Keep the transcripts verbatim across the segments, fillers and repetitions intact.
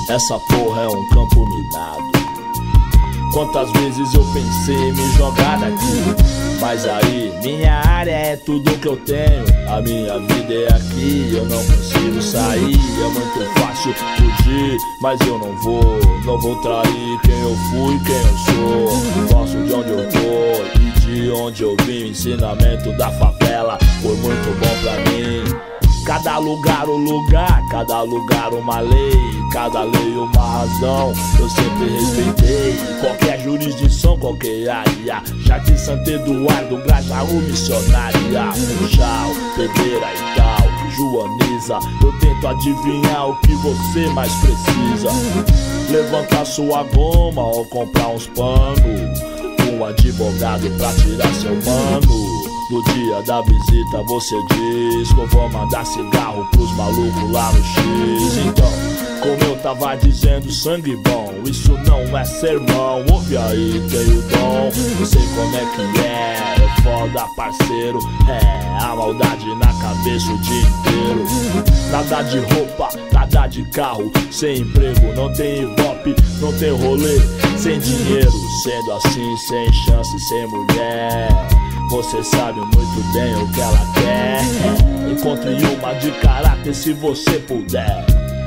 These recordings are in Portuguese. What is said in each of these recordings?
Essa porra é um campo minado. Quantas vezes eu pensei em me jogar daqui, mas aí, minha área é tudo que eu tenho. A minha vida é aqui, eu não consigo sair. É muito fácil fugir, mas eu não vou. Não vou trair quem eu fui, quem eu sou. Gosto de onde eu tô e de onde eu vim. O ensinamento da favela foi muito bom pra mim. Cada lugar um lugar, cada lugar uma lei, cada lei uma razão, eu sempre respeitei. Qualquer jurisdição, qualquer área, Jardim Santo Eduardo, Grajaú, Missionária, Funchal, Pedreira e tal, Joaniza. Eu tento adivinhar o que você mais precisa. Levantar sua goma ou comprar uns panos, um advogado pra tirar seu mano. No dia da visita você diz que eu vou mandar cigarro pros malucos lá no X. Então, como eu tava dizendo, sangue bom, isso não é sermão. Ouve aí, tem o dom, não sei como é que é, é foda parceiro. É, a maldade na cabeça o dia inteiro. Nada de roupa, nada de carro, sem emprego, não tem ibope, não tem rolê, sem dinheiro. Sendo assim, sem chance, sem mulher, você sabe muito bem o que ela quer. Encontre uma de caráter se você puder.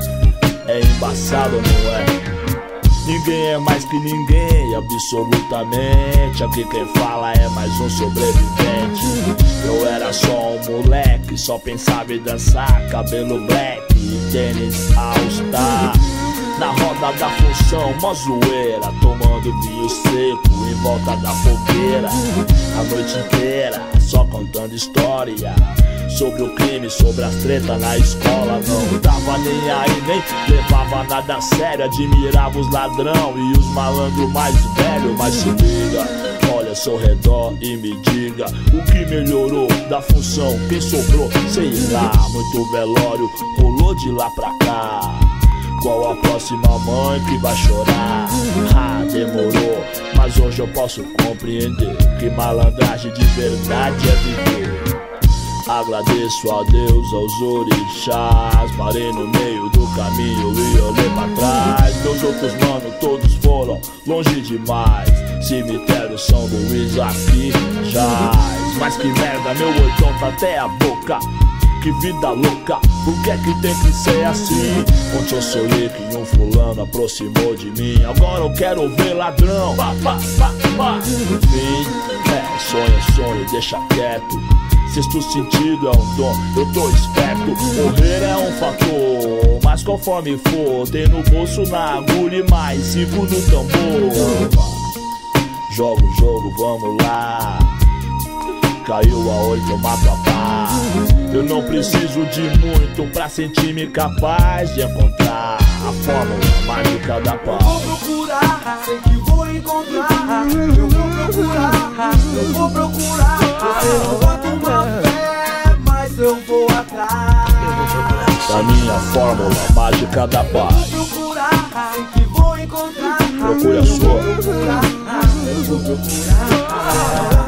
É embaçado, não é? Ninguém é mais que ninguém, absolutamente. Aqui quem fala é mais um sobrevivente. Eu era só um moleque, só pensava em dançar, cabelo black e tênis all-star. Na roda da função, mó zoeira, tomando vinho seco em volta da fogueira. A noite inteira, só contando história sobre o crime, sobre as tretas na escola. Não tava nem aí, nem levava nada a sério. Admirava os ladrão e os malandros mais velhos. Mas se liga, olha ao seu redor e me diga o que melhorou da função, quem sobrou, sei lá. Muito velório rolou de lá pra cá. Qual a próxima mãe que vai chorar? Ah, demorou, mas hoje eu posso compreender que malandragem de verdade é viver. Agradeço a Deus, aos orixás. Parei no meio do caminho e olhei pra trás. Meus outros manos todos foram longe demais. Cemitério São Luís aqui jaz. Mas que merda, meu oitão tá até a boca. Que vida louca, por que é que tem que ser assim? Ontem eu sonhei que um fulano aproximou de mim. Agora eu quero ver ladrão, pá, pá, pá, pá. Enfim, é, sonho é sonho, deixa quieto. Sexto sentido é um dom, eu tô esperto. Morrer é um fator, mas conforme for, tem no bolso, na agulha e mais cinco no tambor. Joga o jogo, vamos lá. Caiu a oito, eu mato a pá. Eu não preciso de muito pra sentir-me capaz de encontrar a fórmula mágica da paz. Eu vou procurar, sei que vou encontrar. Eu vou procurar, eu vou procurar. Eu boto uma fé, mas eu vou atrás da minha fórmula mágica da paz. Eu vou procurar, sei que vou encontrar. Procure a sua. Eu vou procurar, eu vou procurar.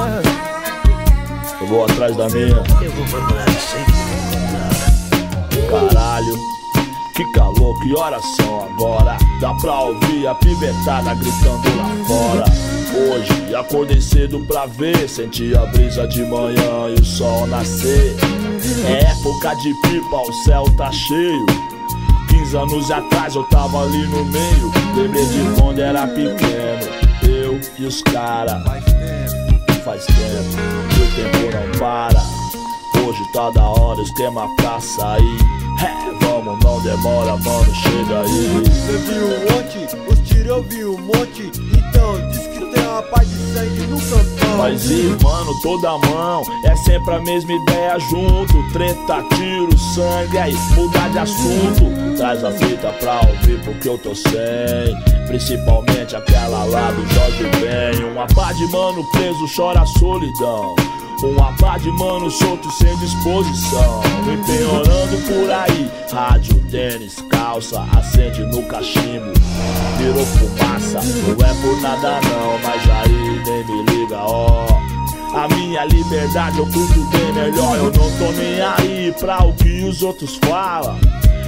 Eu vou atrás da minha. Eu vou procurar sempre. Caralho, que calor, que horas são agora? Dá pra ouvir a pivetada gritando lá fora. Hoje acordei cedo pra ver, senti a brisa de manhã e o sol nascer. É época de pipa, o céu tá cheio. Quinze anos atrás eu tava ali no meio. Lembrei de quando era pequeno, eu e os cara. Faz tempo, e o tempo não para. Hoje tá da hora, esquema pra sair. É, vamos, não demora, mano, chega aí. Você viu ontem, os tiros eu vi um monte. Então, diz que tem uma paz de sangue no cantão. Mas e, mano, toda mão, é sempre a mesma ideia junto. Treta, tiro, sangue, aí mudar de assunto. Traz a fita pra ouvir porque eu tô sem. Principalmente aquela lá do Jorge Ben. Uma pá de mano preso chora a solidão. Uma pá de mano solto sem disposição. Empenhorando por aí. Rádio, tênis, calça, acende no cachimbo. Virou fumaça, não é por nada não. Mas aí nem me liga, ó. A minha liberdade eu curto bem melhor. Eu não tô nem aí pra o que os outros falam.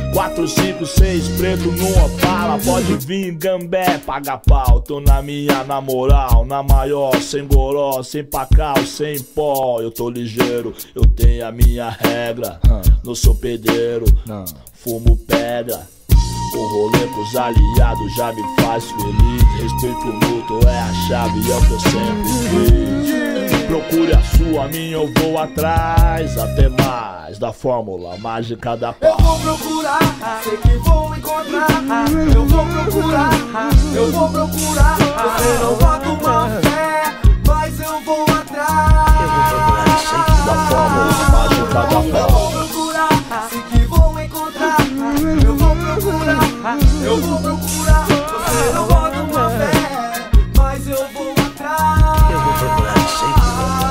Quatro, cinco, seis, preto numa pala. Pode vir, gambé, paga pau. Tô na minha, na moral, na maior. Sem goró, sem pacal, sem pó. Eu tô ligeiro, eu tenho a minha regra. Não sou pedreiro, fumo pedra. O rolê com os aliados já me faz feliz. Respeito mútuo é a chave, é o que eu sempre quis. Procure a sua, a minha eu vou atrás. Até mais da fórmula mágica da paz. Eu vou procurar, sei que vou encontrar. Eu vou procurar, eu vou procurar. Você não bota uma fé, mas eu vou atrás. Eu vou procurar, sei que da fórmula mágica da paz. Eu vou procurar, sei que vou encontrar. Eu vou procurar, eu vou procurar. Você não bota uma fé, mas eu vou atrás. Eu vou procurar, sei que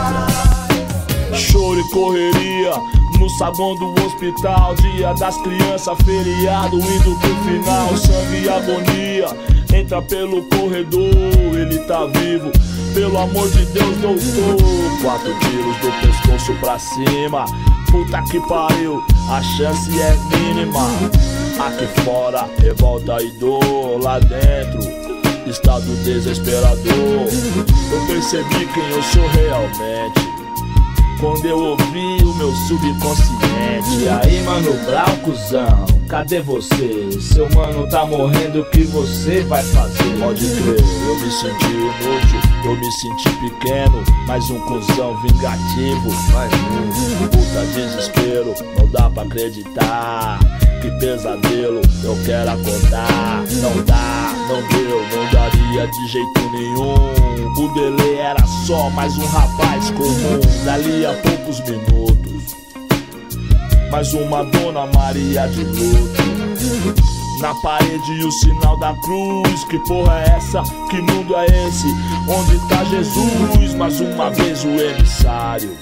vou encontrar. Choro e correria no saguão do hospital. Dia das crianças, feriado, indo pro final. Sangue e agonia, entra pelo corredor. Ele tá vivo, pelo amor de Deus, doutor. Quatro tiros do pescoço pra cima. Puta que pariu, a chance é mínima. Aqui fora, revolta e dor. Lá dentro, estado desesperador. Eu percebi quem eu sou realmente quando eu ouvi o meu subconsciente. Aí, mano, Brau, cuzão, cadê você? Seu mano tá morrendo, o que você vai fazer? Pode crer, eu me senti inútil, eu me senti pequeno. Mais um cuzão vingativo, mais um. Puta desespero, não dá pra acreditar. Que pesadelo, eu quero acordar. Não dá, não deu, não daria de jeito nenhum. O delay era só mais um rapaz comum. Dali a poucos minutos, mais uma Dona Maria de luto. Na parede o sinal da cruz. Que porra é essa? Que mundo é esse? Onde tá Jesus? Mais uma vez o emissário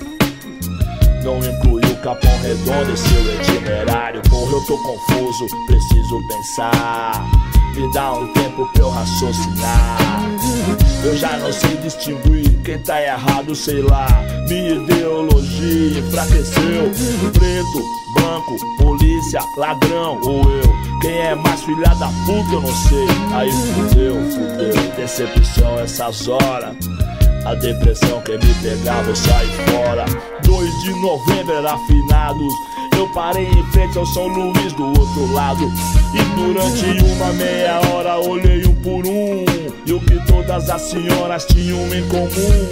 não incluiu o Capão Redondo em seu itinerário. Porra, eu tô confuso, preciso pensar. Me dá um tempo pra eu raciocinar. Eu já não sei distinguir quem tá errado, sei lá. Minha ideologia enfraqueceu. Preto, branco, polícia, ladrão ou eu. Quem é mais filha da puta eu não sei. Aí fudeu, fudeu, decepção essas horas. A depressão quer me pegar, vou sair fora. Dois de novembro era finados. Eu parei em frente ao São Luís do outro lado. E durante uma meia hora olhei um por um. E o que todas as senhoras tinham em comum: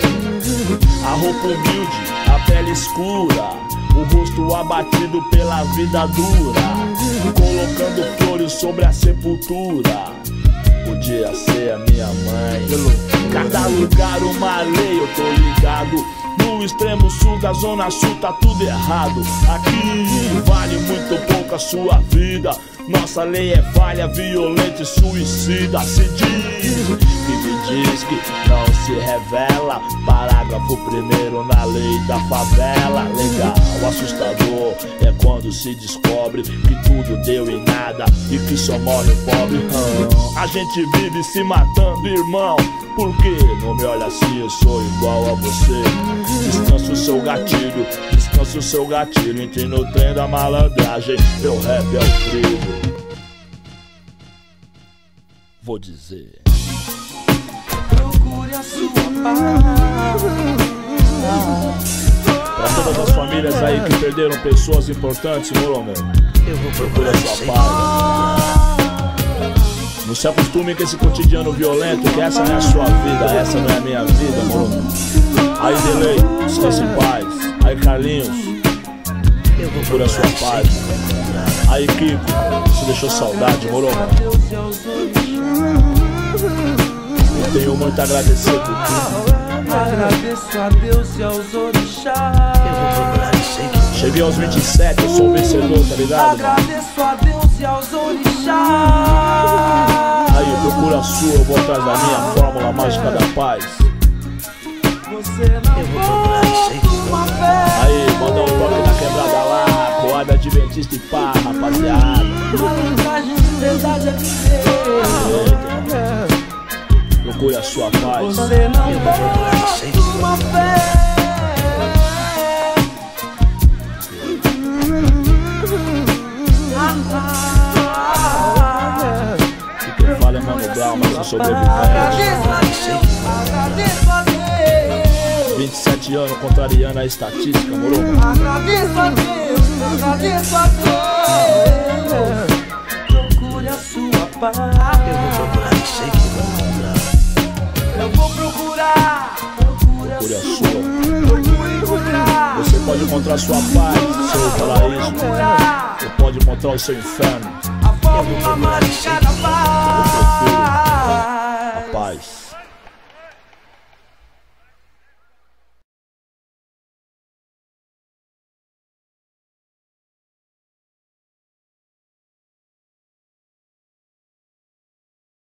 a roupa humilde, a pele escura, o rosto abatido pela vida dura, colocando flores sobre a sepultura. Podia ser a minha mãe. Cada lugar uma lei, eu tô ligado. No extremo sul da zona sul tá tudo errado. Aqui vale muito pouco a sua vida. Nossa lei é falha, violenta e suicida. Se diz que me diz que não se revela. Parágrafo primeiro na lei da favela. Legal, assustador é quando se descobre que tudo deu em nada e que só morre o pobre. hum. A gente vive se matando, irmão. Por que não me olha assim? Eu sou igual a você. Descansa o seu gatilho, descansa o seu gatilho. Entre no trem da malandragem, meu rap é o trigo. Vou dizer: procure a sua paz. pra todas as famílias aí que perderam pessoas importantes, meu meu, Eu vou procure procurar, a sei sua que paz. Não se acostume com esse cotidiano violento, que essa não é a sua vida, essa não é a minha vida, moro. Aí Delay, descanse em paz. Aí Carlinhos, eu vou procure a sua paz. Aí Kiko, você deixou saudade, moro. Eu tenho muito a agradecer por tudo. Agradeço a Deus e aos orixás. Eu vou procurar, sei que Cheguei aos vinte e sete, eu sou um vencedor, tá ligado? Agradeço a Deus e aos orixás. Aí procura a sua, eu vou atrás da minha fórmula mágica da paz. Você não eu vou procurar, sei que uma fé. Aí, manda um toque na quebrada lá, coada adventista e pá, rapaziada. Malandragem de verdade é viver. Procure a sua paz. Você não eu vou procurar, sei que uma fé. Ah, ah. de alma sem sobrevivente. Agradeço a Deus, agradeço a Deus. vinte e sete anos contrariando a estatística, moro? Agradeço a Deus, agradeço a Deus. Procure a sua paz. Eu vou procurar, não sei que vou encontrar. Eu vou procurar. Procure a Procure a sua. sua. Procure encontrar. Você pode encontrar sua paz, seu paraíso. Procurar. Você pode encontrar o seu inferno. A fórmula mágica da paz. Eu prefiro